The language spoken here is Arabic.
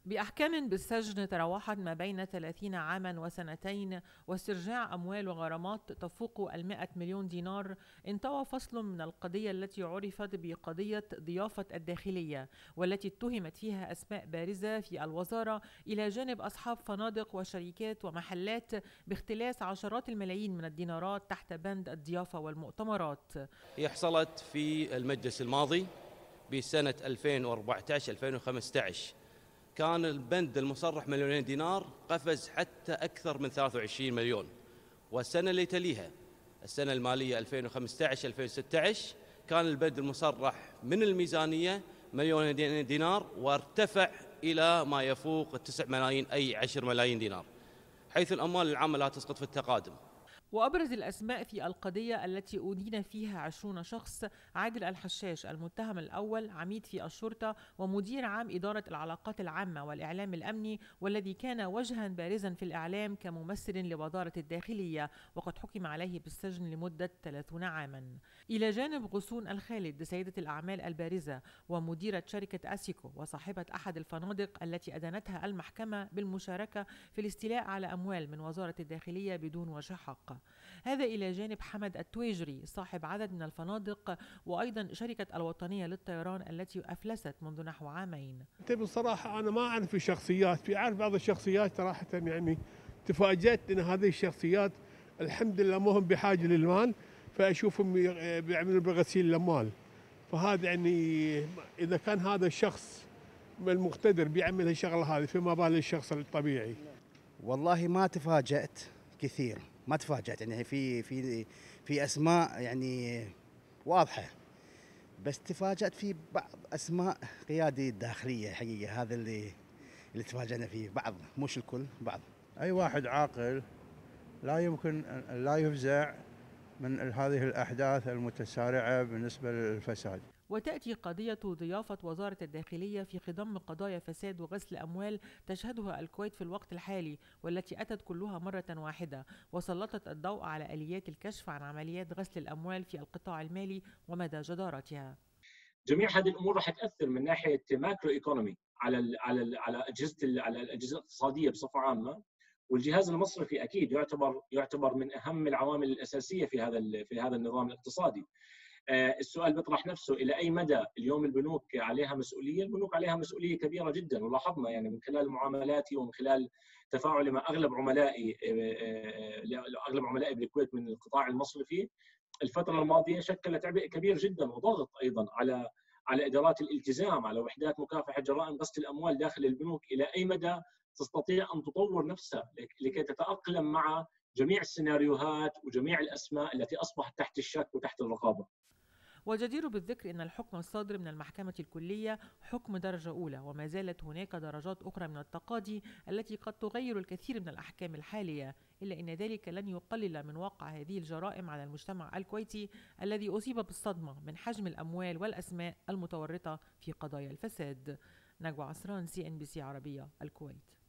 بأحكام بالسجن تراوحت ما بين 30 عاما وسنتين واسترجاع أموال وغرامات تفوق 100 مليون دينار، انطوى فصل من القضية التي عرفت بقضية ضيافة الداخلية، والتي اتهمت فيها أسماء بارزة في الوزارة إلى جانب أصحاب فنادق وشركات ومحلات باختلاس عشرات الملايين من الدينارات تحت بند الضيافة والمؤتمرات. هي حصلت في المجلس الماضي بسنة 2014-2015، كان البند المصرح مليونين دينار قفز حتى أكثر من 23 مليون. والسنة اللي تليها السنة المالية 2015-2016 كان البند المصرح من الميزانية مليون دينار، وارتفع إلى ما يفوق 9 ملايين أي 10 ملايين دينار، حيث الأموال العامة لا تسقط في التقادم. وأبرز الأسماء في القضية التي أدين فيها 20 شخص: عادل الحشاش المتهم الأول، عميد في الشرطة ومدير عام إدارة العلاقات العامة والإعلام الأمني، والذي كان وجها بارزا في الإعلام كممثل لوزارة الداخلية، وقد حكم عليه بالسجن لمدة 30 عاما. إلى جانب غصون الخالد سيدة الأعمال البارزة ومديرة شركة أسيكو وصاحبة أحد الفنادق التي أدانتها المحكمة بالمشاركة في الاستيلاء على أموال من وزارة الداخلية بدون وجه حق. هذا إلى جانب حمد التويجري صاحب عدد من الفنادق، وأيضا شركة الوطنية للطيران التي أفلست منذ نحو عامين. بصراحة أنا ما أعرف الشخصيات، في أعرف بعض الشخصيات صراحة، يعني تفاجأت أن هذه الشخصيات الحمد لله ما هم بحاجة للمال، فأشوفهم بيعملوا بغسيل الأموال. فهذا يعني إذا كان هذا الشخص المقتدر بيعمل الشغلة هذه، فما بال الشخص الطبيعي. والله ما تفاجأت كثير، ما تفاجأت، يعني في أسماء يعني واضحة، بس تفاجأت في بعض أسماء قيادي الداخلية حقيقة. هذا اللي تفاجأنا فيه، بعض مش الكل، بعض. أي واحد عاقل لا يمكن لا يفزع من هذه الأحداث المتسارعة بالنسبة للفساد. وتأتي قضية ضيافة وزارة الداخلية في خضم قضايا فساد وغسل أموال تشهدها الكويت في الوقت الحالي، والتي أتت كلها مرة واحدة وسلطت الضوء على آليات الكشف عن عمليات غسل الأموال في القطاع المالي ومدى جدارتها. جميع هذه الامور راح تاثر من ناحيه ماكرو ايكونومي على الاجهزه الاقتصاديه بصفه عامه، والجهاز المصرفي اكيد يعتبر من اهم العوامل الاساسيه في هذا النظام الاقتصادي. السؤال بيطرح نفسه الى اي مدى اليوم البنوك عليها مسؤوليه؟ البنوك عليها مسؤوليه كبيره جدا، ولاحظنا يعني من خلال معاملاتي ومن خلال تفاعلي مع اغلب عملائي بالكويت من القطاع المصرفي، الفتره الماضيه شكلت عبء كبير جدا وضغط ايضا على ادارات الالتزام، على وحدات مكافحه جرائم غسل الاموال داخل البنوك. الى اي مدى تستطيع ان تطور نفسها لكي تتاقلم مع جميع السيناريوهات وجميع الاسماء التي اصبحت تحت الشك وتحت الرقابه. والجدير بالذكر أن الحكم الصادر من المحكمة الكلية حكم درجة أولى، وما زالت هناك درجات أخرى من التقاضي التي قد تغير الكثير من الأحكام الحالية، إلا أن ذلك لن يقلل من واقع هذه الجرائم على المجتمع الكويتي الذي أصيب بالصدمة من حجم الأموال والأسماء المتورطة في قضايا الفساد. نجوى عصران، CNBC عربية، الكويت.